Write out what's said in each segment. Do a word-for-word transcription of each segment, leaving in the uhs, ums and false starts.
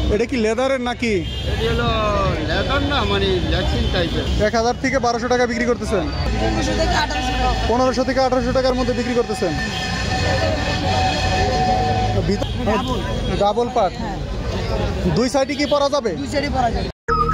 এটা কি লেদারের নাকি? এটা হলো লেদার না, মানে ল্যাক্সিন টাইপের। এক হাজার থেকে বারোশো টাকা বিক্রি করতেছেন, পনেরোশো থেকে আঠারোশো টাকার মধ্যে বিক্রি করতেছেন। ডাবল পাট, দুই সাইডে কি পরা যাবে? দুই সাইডে পরা যাবে।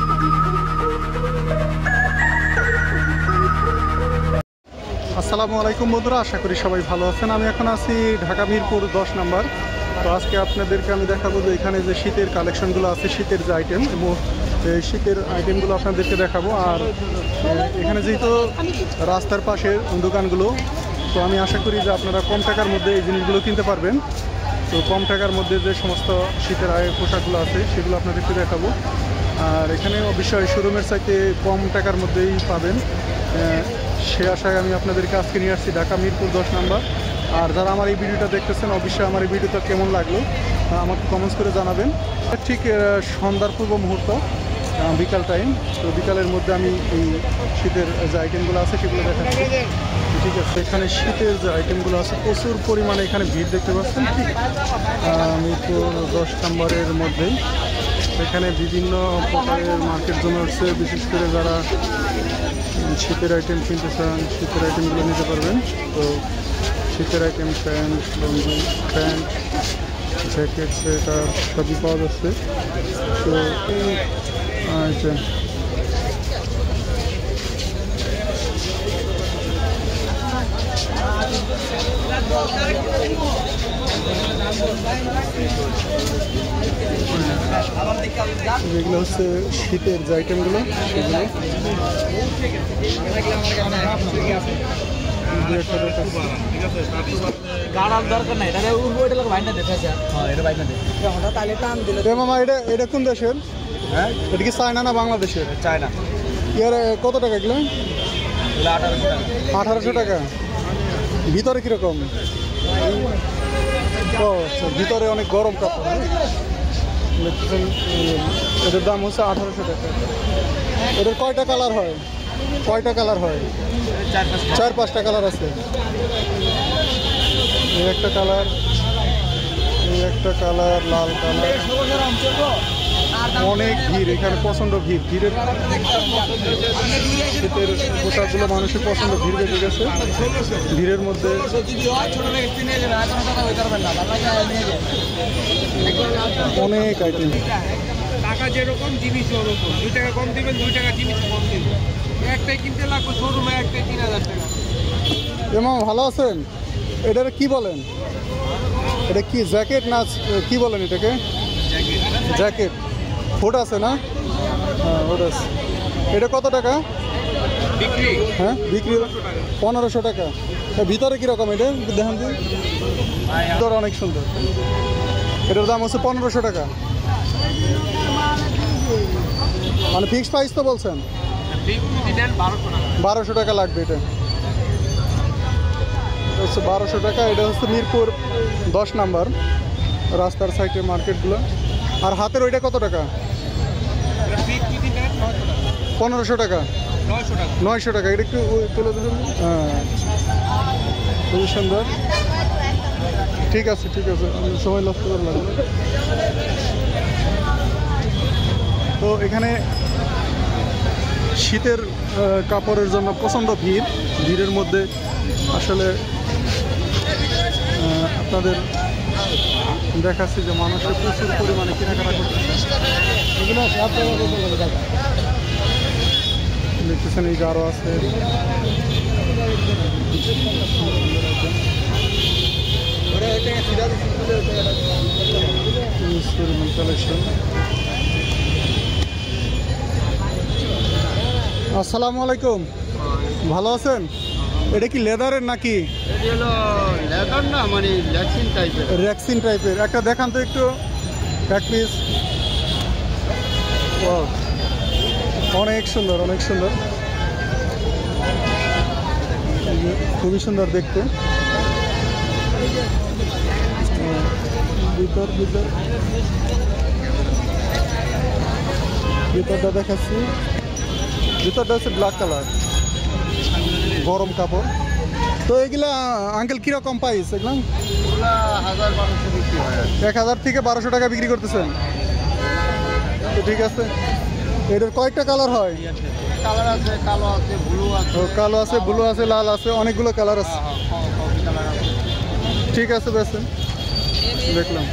আসসালামু আলাইকুম বন্ধুরা, আশা করি সবাই ভালো আছেন। আমি এখন আছি ঢাকা মিরপুর দশ নাম্বার। তো আজকে আপনাদেরকে আমি দেখাবো যে এখানে যে শীতের কালেকশনগুলো আছে, শীতের যে আইটেম, এবং এই শীতের আইটেমগুলো আপনাদেরকে দেখাবো। আর এখানে যেহেতু রাস্তার পাশের দোকানগুলো, তো আমি আশা করি যে আপনারা কম টাকার মধ্যে এই জিনিসগুলো কিনতে পারবেন। তো কম টাকার মধ্যে যে সমস্ত শীতের আয়ের পোশাকগুলো আছে সেগুলো আপনাদেরকে দেখাবো। আর এখানে অবশ্যই শোরুমের চাইতে কম টাকার মধ্যেই পাবেন, সে আশায় আমি আপনাদেরকে আজকে নিয়ে আসছি ঢাকা মিরপুর দশ নাম্বার। আর যারা আমার এই ভিডিওটা দেখতেছেন, অবশ্যই আমার এই ভিডিওটা কেমন লাগলো আমাকে কমেন্টস করে জানাবেন। ঠিক সন্ধ্যার পূর্ব মুহূর্ত, বিকাল টাইম। তো বিকালের মধ্যে আমি এই শীতের যে আইটেমগুলো আছে সেগুলো দেখাচ্ছি। ঠিক আছে, এখানে শীতের যে আইটেমগুলো আছে প্রচুর পরিমাণে এখানে ভিড় দেখতে পাচ্ছেন, ঠিক মিরপুর দশ নাম্বারের মধ্যেই। এখানে বিভিন্ন প্রকারের মার্কেট জন্য হচ্ছে, বিশেষ করে যারা শীতের আইটেম কিনতে চান শীতের আইটেমগুলো নিতে পারবেন। তো শীতের item pant, lungi, pant, jacket, sweater সবই পাওয়া যাচ্ছে। তো আইটেম যেগুলো হচ্ছে শীতের যে আইটেমগুলো সেগুলো মামা। এটা এটা কোন দেশের? হ্যাঁ, এটা কি চায়না না বাংলাদেশের? চায়না। ইয়ার কত টাকা কিলো? আঠারোশো টাকা। ভিতরে কিরকম? ও ভিতরে অনেক গরম কাপড়। এটার দাম হচ্ছে আঠারোশো টাকা। এটার কয়টা কালার হয়? কয়টা কালার হয়? চার পাঁচটা কালার আছে। এই একটা কালার, এই একটা কালার, লাল কালার। অনেক ভিড় এখানে, প্রচণ্ড ভিড়। ভিড়ের শীতের পোশাকগুলো মানুষের প্রচণ্ড ভিড় বেঁধে গেছে। ভিড়ের মধ্যে অনেক আইটেম। টাকা যেরকম জিনিস ওরকম, দুই টাকা কম দিবেন, দুই টাকা জিনিস কম দিবেন। একটাই কিনতে লাগবে শোরুমে, একটাই তিন হাজার টাকা। এমন ভালো আছেন? এটার কি বলেন? এটা কি জ্যাকেট না কি বলেন এটাকে? জ্যাকেট। হুড আছে না? হ্যাঁ, হুড আছে। এটা কত টাকা বিক্রি? হ্যাঁ, বিক্রি পনেরোশো টাকা। ভিতরে কীরকম এটা দেখেন তো? ভিতরে অনেক সুন্দর। এটার দাম হচ্ছে পনেরোশো টাকা। মানে ফিক্স প্রাইস তো বলছেন? বারোশো টাকা লাগবে। এটা হচ্ছে বারোশো টাকা। এটা হচ্ছে মিরপুর দশ নাম্বার রাস্তার সাইডের মার্কেটগুলো। আর হাতের ওইটা কত টাকা? পনেরোশো টাকা, নয়শো টাকা। এটা একটু তুলে দেবেন? হ্যাঁ, খুবই সুন্দর। ঠিক আছে, ঠিক আছে, আমি সময় নষ্ট করে লাগবে। তো এখানে শীতের কাপড়ের জন্য প্রচণ্ড ভিড়। ভিড়ের মধ্যে আসলে আপনাদের দেখাচ্ছি যে মানুষের প্রচুর পরিমাণে কেনাকাটা করতেছে। দেখতেছেন এই যে আরও আছে। আসসালামু আলাইকুম, ভালো আছেন? এটা কি লেদারের নাকি? এটা হলো লেদার না, মানে ল্যাক্সিন টাইপের। ল্যাক্সিন টাইপের। একটা দেখান তো একটু, এক পিস। অনেক সুন্দর, অনেক সুন্দর, খুবই সুন্দর দেখতে। ভিতর ভিতর ভিতরটা দেখাচ্ছি। ভিতরটা হচ্ছে ব্ল্যাক কালার, গরম কাপড়। তো এগুলা আঙ্কেল কিরকম প্রাইস? এগুলা হাজার বারোশো বিক্রি হয়। এক হাজার থেকে বারোশো টাকা বিক্রি করতেছেন। ঠিক আছে। এটার কয়েকটা কালার হয়? কালার আছে, কালো আছে, ব্লু আছে। ও কালো আছে, ব্লু আছে, লাল আছে, অনেকগুলো কালার আছে। কালার আছে। ঠিক আছে বেছেন, দেখলাম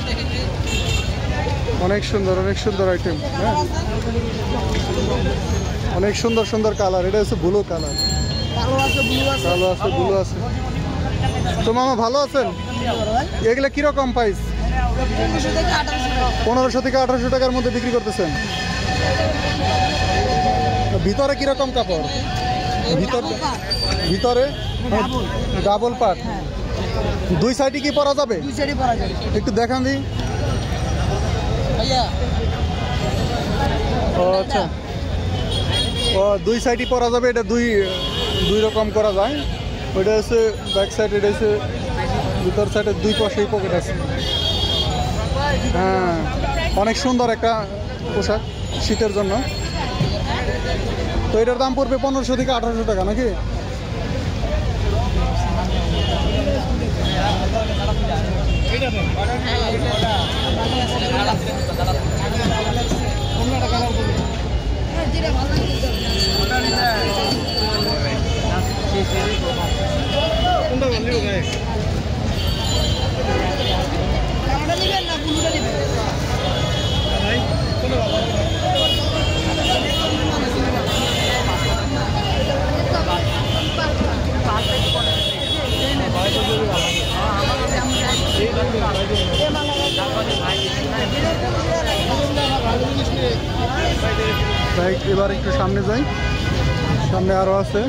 অনেক সুন্দর, অনেক সুন্দর আইটেম। হ্যাঁ, অনেক সুন্দর সুন্দর কালার। এটা হচ্ছে ব্লু কালার, কালো আছে, ব্লু আছে, কালো আছে, ব্লু আছে। তো মামা ভালো আছেন? এগুলা কিরকম প্রাইস? পনেরোশো থেকে আঠারোশো টাকার মধ্যে বিক্রি করতেছেন। ভিতরে কিরকম কাপড়? ভিতর ভিতরে ডাবল পাট, দুই সাইডে কি পরা যাবে? দুই সাইডে পরা যাবে। একটু দেখান দিই। ভাইয়া ও আচ্ছা, ও দুই সাইডই পরা যাবে। এটা দুই দুই রকম করা যায়। ওইটা হচ্ছে ব্যাক সাইড, এটা হচ্ছে ভিতর সাইডে, দুই পাশেই পকেট আছে। হ্যাঁ, অনেক সুন্দর একটা পোশাক শীতের জন্য। তো এটার দাম পড়বে পনেরোশো থেকে আঠারোশো টাকা নাকি? বাইক এবার একটু সামনে যাই, সামনে আরো আছে।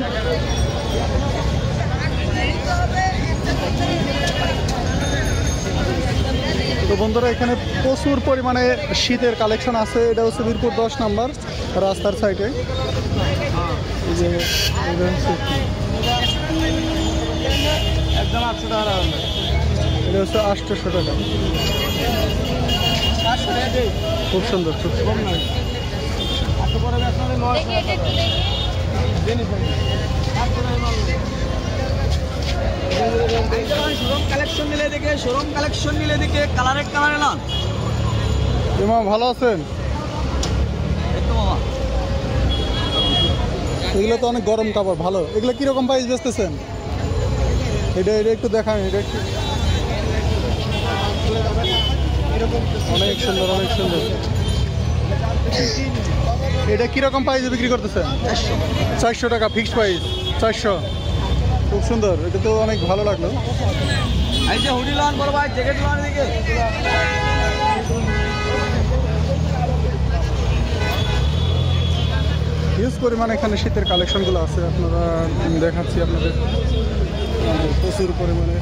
তো বন্ধুরা, এখানে প্রচুর পরিমাণে শীতের কালেকশন আছে। এটা হচ্ছে মিরপুর দশ নাম্বার রাস্তার সাইডে। এই যে একদম আটশো টাকা। এটা হচ্ছে আটশোশো টাকা। খুব সুন্দর, খুব সুন্দর। শোরুম কালেকশন নিলে দেখে শোরুম কালেকশন নিলে দেখে কালারের কালারে না। ইমাম ভালো আছেন? এগুলো তো অনেক গরম কাপড়, ভালো। এগুলো কিরকম প্রাইস বেচতেছেন? এটা এটা একটু দেখান। এটা একটু অনেক সুন্দর, অনেক সুন্দর। এটা কিরকম প্রাইসে বিক্রি করতেছেন? চারশো টাকা ফিক্সড প্রাইস, চারশো। খুব সুন্দর, এটা তো অনেক ভালো লাগলো। এই যে হুডি লন বড় ভাই, জ্যাকেট লন দিকে হিউজ পরিমাণে এখানে শীতের কালেকশনগুলো আছে। আপনারা দেখাচ্ছি আপনাদের, প্রচুর পরিমাণে।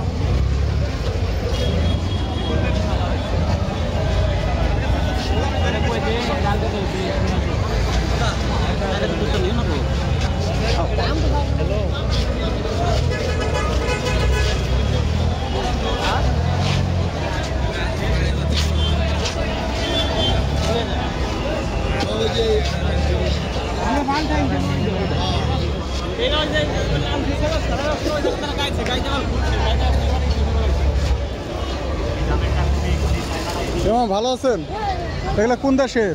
কেমন ভালো আছেন? এগুলা কোন দেশের?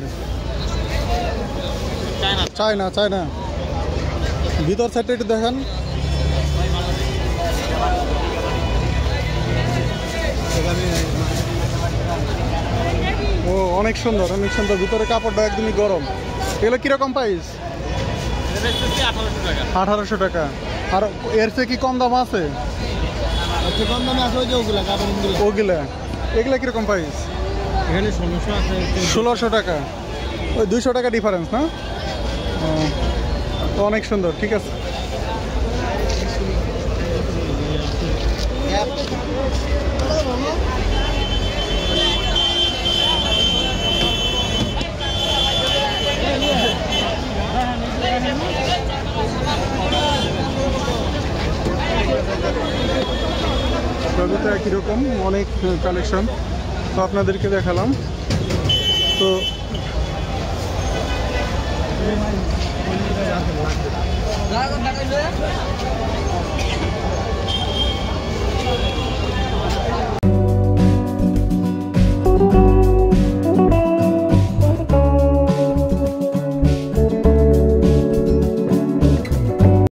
China, China. ভিতর সাইডটা একটু দেখান। ও অনেক সুন্দর, অনেক সুন্দর। ভিতরে কাপড়টা একদমই গরম। এগুলো কিরকম প্রাইস? আঠারোশো টাকা। আর এর চেয়ে কি কম দাম আছে? কম দামে আছে ওই যে ওগুলা কাপড়গুলো। ওগুলা এগুলা কিরকম প্রাইস? এখানে ষোলোশো আছে। ষোলোশো টাকা, ওই দুইশো টাকা ডিফারেন্স না? তো অনেক সুন্দর, ঠিক আছে। সবই তো একই রকম, অনেক কালেকশন তো আপনাদেরকে দেখালাম। তো লাগবে